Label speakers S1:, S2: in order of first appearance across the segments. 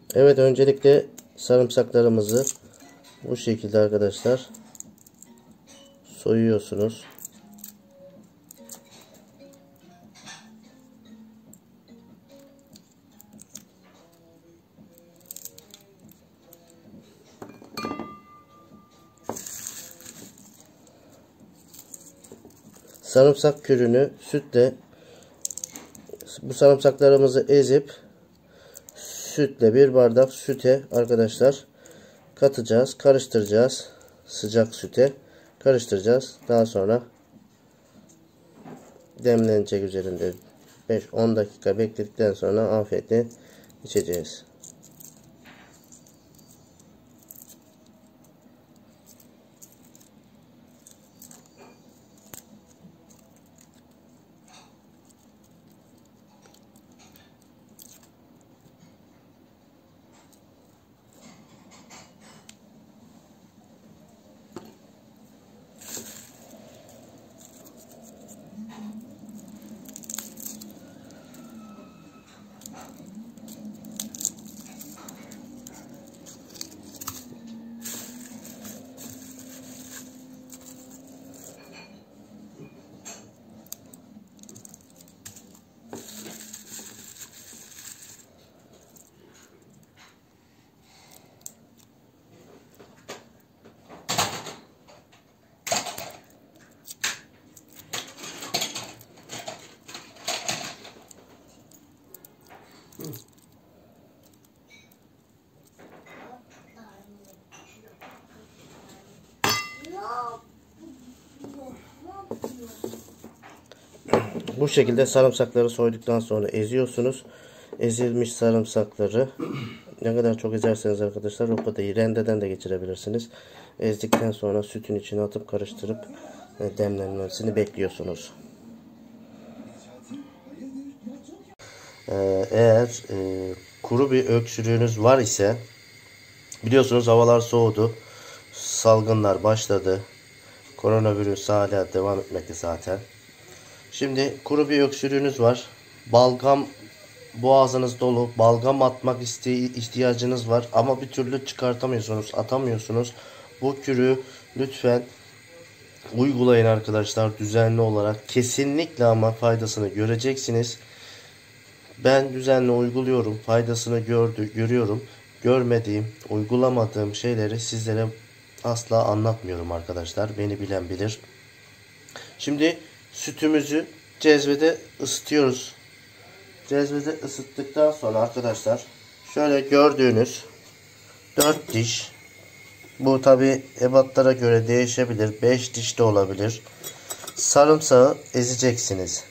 S1: Evet, öncelikle sarımsaklarımızı bu şekilde arkadaşlar soyuyorsunuz. Sarımsak kürünü sütle, bu sarımsaklarımızı ezip sütle, bir bardak süte arkadaşlar katacağız. Karıştıracağız. Sıcak süte karıştıracağız. Daha sonra demlenecek üzerinde 5-10 dakika bekledikten sonra afiyetle içeceğiz. Bu şekilde sarımsakları soyduktan sonra eziyorsunuz. Ezilmiş sarımsakları ne kadar çok ezerseniz arkadaşlar o kadar iyi. Rendeden de geçirebilirsiniz. Ezdikten sonra sütün içine atıp karıştırıp demlenmesini bekliyorsunuz. Eğer kuru bir öksürüğünüz var ise, biliyorsunuz havalar soğudu. Salgınlar başladı. Koronavirüs hala devam etmekte zaten. Şimdi kuru bir öksürüğünüz var. Balgam boğazınız dolu. Balgam atmak ihtiyacınız var. Ama bir türlü çıkartamıyorsunuz, atamıyorsunuz. Bu kürü lütfen uygulayın arkadaşlar, düzenli olarak. Kesinlikle ama faydasını göreceksiniz. Ben düzenli uyguluyorum. Faydasını görüyorum. Görmediğim, uygulamadığım şeyleri sizlere asla anlatmıyorum arkadaşlar. Beni bilen bilir. Şimdi sütümüzü cezvede ısıtıyoruz. Cezvede ısıttıktan sonra arkadaşlar şöyle gördüğünüz 4 diş, bu tabi ebatlara göre değişebilir, 5 diş de olabilir, sarımsağı ezeceksiniz.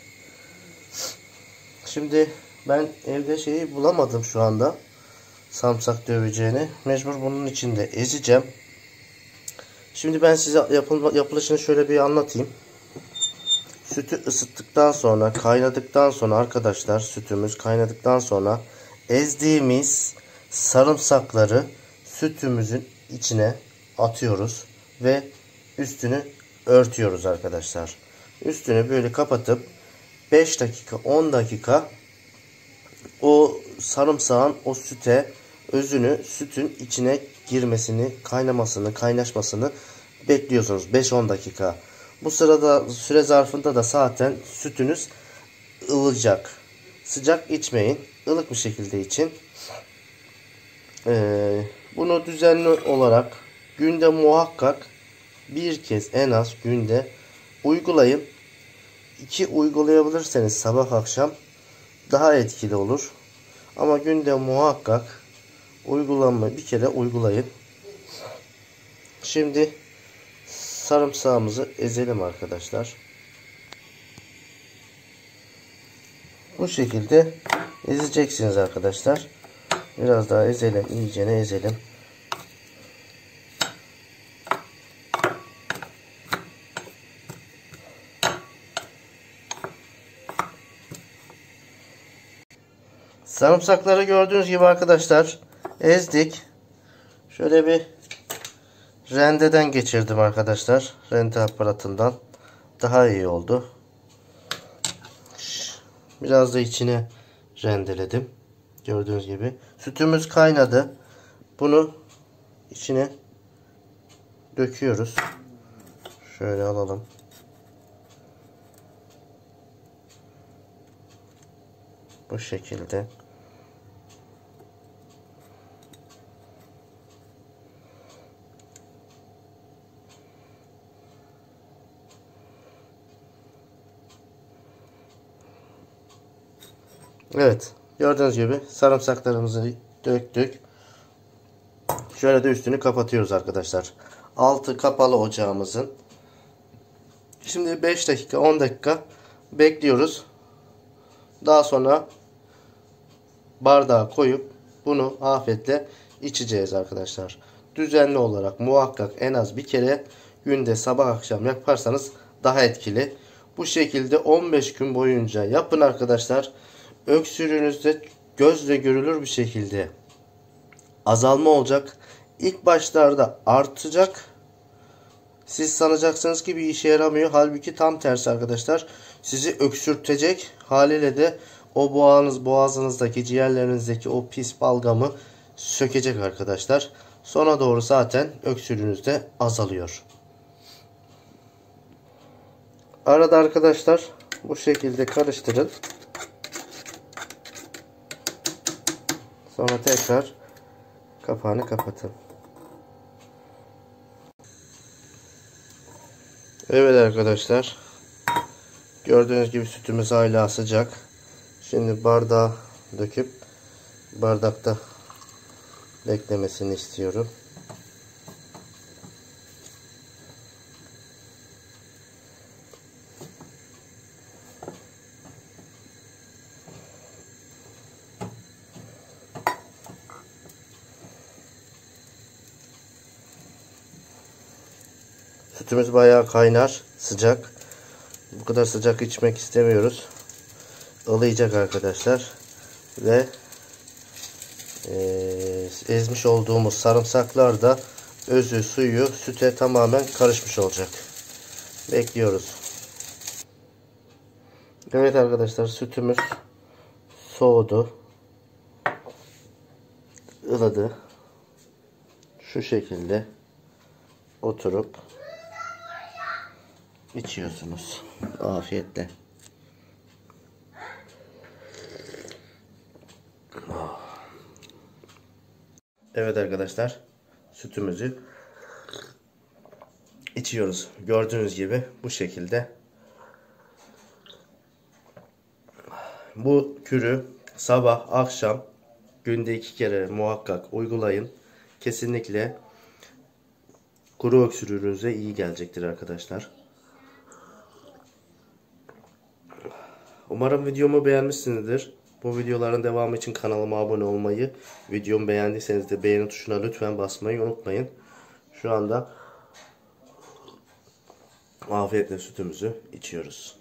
S1: Şimdi ben evde şeyi bulamadım şu anda, sarımsak döveceğini, mecbur bunun içinde ezeceğim. Şimdi ben size yapılışını şöyle bir anlatayım. Sütü ısıttıktan sonra, kaynadıktan sonra arkadaşlar, sütümüz kaynadıktan sonra ezdiğimiz sarımsakları sütümüzün içine atıyoruz ve üstünü örtüyoruz arkadaşlar. Üstünü böyle kapatıp 5 dakika 10 dakika o sarımsağın o süte, özünü sütün içine girmesini, kaynamasını, kaynaşmasını bekliyorsunuz 5-10 dakika. Bu sırada, süre zarfında da zaten sütünüz ılacak. Sıcak içmeyin. Ilık bir şekilde için. Bunu düzenli olarak günde muhakkak bir kez, en az günde uygulayın. 2 uygulayabilirseniz sabah akşam daha etkili olur. Ama günde muhakkak bir kere uygulayın. Şimdi sarımsağımızı ezelim arkadaşlar. Bu şekilde ezeceksiniz arkadaşlar. Biraz daha ezelim, iyicene ezelim. Sarımsakları gördüğünüz gibi arkadaşlar ezdik. Şöyle bir rendeden geçirdim arkadaşlar. Rende aparatından. Daha iyi oldu. Biraz da içine rendeledim. Gördüğünüz gibi. Sütümüz kaynadı. Bunu içine döküyoruz. Şöyle alalım. Bu şekilde. Evet. Gördüğünüz gibi sarımsaklarımızı döktük. Şöyle de üstünü kapatıyoruz arkadaşlar. Altı kapalı ocağımızın. Şimdi 5 dakika 10 dakika bekliyoruz. Daha sonra bardağa koyup bunu afiyetle içeceğiz arkadaşlar. Düzenli olarak muhakkak en az bir kere günde sabah akşam yaparsanız daha etkili. Bu şekilde 15 gün boyunca yapın arkadaşlar. Öksürüğünüzde gözle görülür bir şekilde azalma olacak. İlk başlarda artacak. Siz sanacaksınız ki bir işe yaramıyor. Halbuki tam tersi arkadaşlar. Sizi öksürtecek. Haliyle de o boğazınızdaki, ciğerlerinizdeki o pis balgamı sökecek arkadaşlar. Sona doğru zaten öksürüğünüz de azalıyor. Arada arkadaşlar bu şekilde karıştırın. Sonra tekrar kapağını kapatın. Evet arkadaşlar. Gördüğünüz gibi sütümüz hala sıcak. Şimdi bardağa döküp bardakta beklemesini istiyorum. Sütümüz bayağı kaynar, sıcak. Bu kadar sıcak içmek istemiyoruz. Ilayacak arkadaşlar. Ve ezmiş olduğumuz sarımsaklar da özü, suyu süte tamamen karışmış olacak. Bekliyoruz. Evet arkadaşlar, sütümüz soğudu. Ilıdı. Şu şekilde oturup içiyorsunuz. Afiyetle. Evet arkadaşlar, sütümüzü içiyoruz. Gördüğünüz gibi bu şekilde. Bu kürü sabah akşam günde 2 kere muhakkak uygulayın. Kesinlikle kuru öksürüğünüze iyi gelecektir arkadaşlar. Umarım videomu beğenmişsinizdir. Bu videoların devamı için kanalıma abone olmayı, videomu beğendiyseniz de beğeni tuşuna lütfen basmayı unutmayın. Şu anda afiyetle sütümüzü içiyoruz.